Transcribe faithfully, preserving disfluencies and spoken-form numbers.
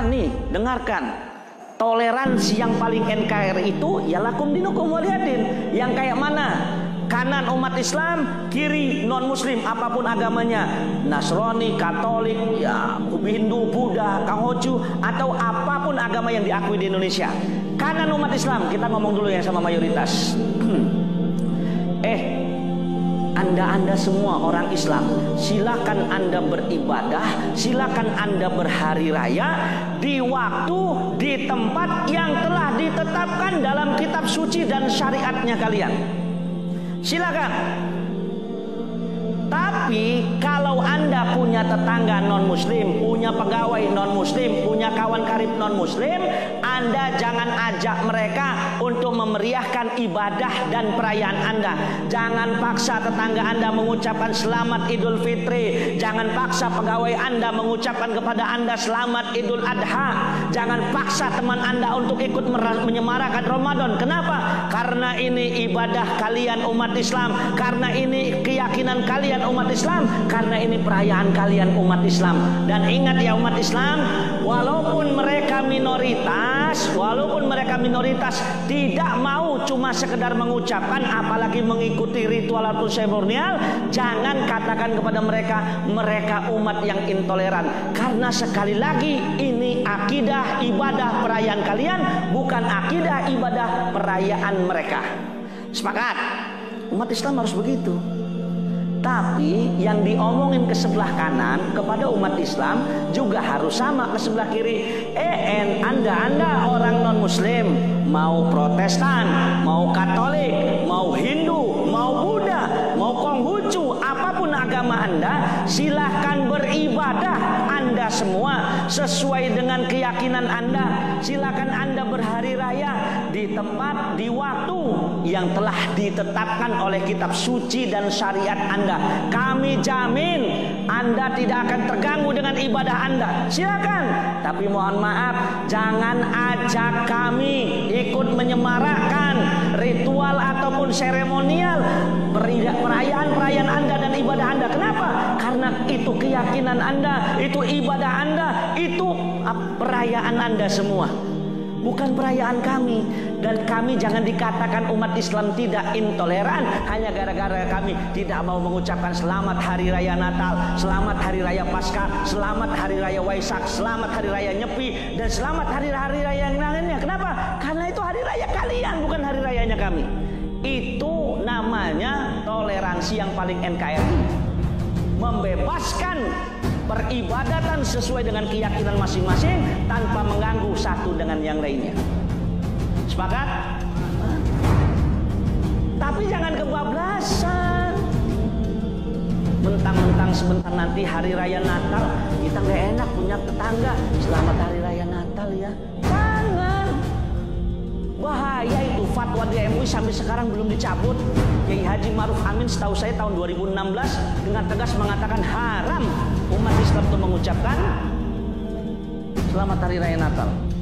nih, dengarkan. Toleransi yang paling N K R I itu ya lakum dinukum waliyadin. Yang kayak mana? Kanan umat Islam, kiri non muslim apapun agamanya, Nasrani, Katolik, ya Hindu, Buddha, Konghucu atau apapun agama yang diakui di Indonesia. Kanan umat Islam, kita ngomong dulu yang sama mayoritas. eh Anda-anda semua orang Islam, silakan Anda beribadah, silakan Anda berhari raya di waktu, di tempat yang telah ditetapkan dalam kitab suci dan syariatnya kalian. Silakan. Tapi kalau Anda punya tetangga non muslim, punya pegawai non muslim, punya kawan karib non muslim, Anda jangan ajak mereka untuk memeriahkan ibadah dan perayaan Anda. Jangan paksa tetangga Anda mengucapkan selamat Idul Fitri. Jangan paksa pegawai Anda mengucapkan kepada Anda selamat Idul Adha. Jangan paksa teman Anda untuk ikut menyemarakan Ramadan. Kenapa? Karena ini ibadah kalian umat Islam, karena ini keyakinan kalian umat Islam, karena ini perayaan kalian umat Islam. Dan ingat ya umat Islam, walaupun mereka minoritas, walaupun mereka minoritas tidak mau cuma sekedar mengucapkan, apalagi mengikuti ritual atau seremonial, jangan katakan kepada mereka mereka umat yang intoleran. Karena sekali lagi ini akidah ibadah perayaan kalian, bukan akidah ibadah perayaan mereka. Sepakat? Umat Islam harus begitu. Tapi yang diomongin ke sebelah kanan kepada umat Islam juga harus sama ke sebelah kiri. Eh, anda, anda orang non muslim, mau Protestan, mau Katolik, mau Hindu, mau Buddha, mau Konghucu, apapun agama anda, silahkan beribadah anda semua sesuai dengan keyakinan anda. Silahkan anda berhari raya di tempat, di waktu yang telah ditetapkan oleh kitab suci dan syariat anda. Kami jamin Anda tidak akan terganggu dengan ibadah Anda. Silakan. Tapi mohon maaf, jangan ajak kami ikut menyemarakkan ritual ataupun seremonial perayaan-perayaan Anda dan ibadah Anda. Kenapa? Karena itu keyakinan Anda, itu ibadah Anda, itu perayaan Anda semua, bukan perayaan kami. Dan kami jangan dikatakan umat Islam tidak intoleran hanya gara-gara kami tidak mau mengucapkan selamat hari raya Natal, selamat hari raya Paskah, selamat hari raya Waisak, selamat hari raya Nyepi, dan selamat hari-hari raya yang lainnya. Kenapa? Karena itu hari raya kalian, bukan hari rayanya kami. Itu namanya toleransi yang paling N K R I. Membebaskan peribadatan sesuai dengan keyakinan masing-masing tanpa mengganggu satu dengan yang lainnya. Sepakat? Tapi jangan kebablasan. Mentang-mentang sebentar nanti hari raya Natal, kita nggak enak punya tetangga selamat hari raya Natal ya. Jangan. Bahaya itu, fatwa D M U I sampai sekarang belum dicabut. Kiai Haji Ma'ruf Amin setahu saya tahun dua ribu enam belas dengan tegas mengatakan haram umat Islam untuk mengucapkan selamat hari raya Natal.